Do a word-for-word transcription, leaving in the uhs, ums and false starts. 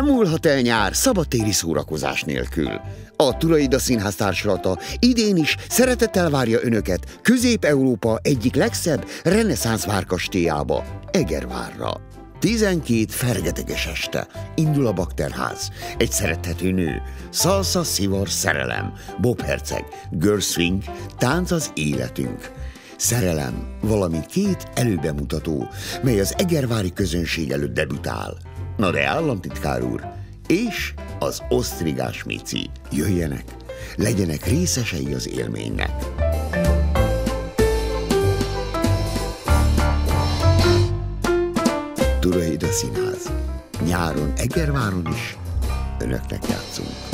Nem múlhat el nyár szabadtéri szórakozás nélkül. A Turaida Színház társulata idén is szeretettel várja önöket Közép-Európa egyik legszebb reneszánsz várkastélyába, Egervárra. Tizenkét fergeteges este indul a Bakterház, egy szerethető nő, szalsza, szivar, szerelem, Bob Herceg, Girl Swing, tánc az életünk. Szerelem, valamint két előbemutató, mely az egervári közönség előtt debütál. Na de államtitkár úr, és az osztrigás Mici. Jöjjenek, legyenek részesei az élménynek. Turaida Színház. Nyáron Egerváron is önöknek játszunk.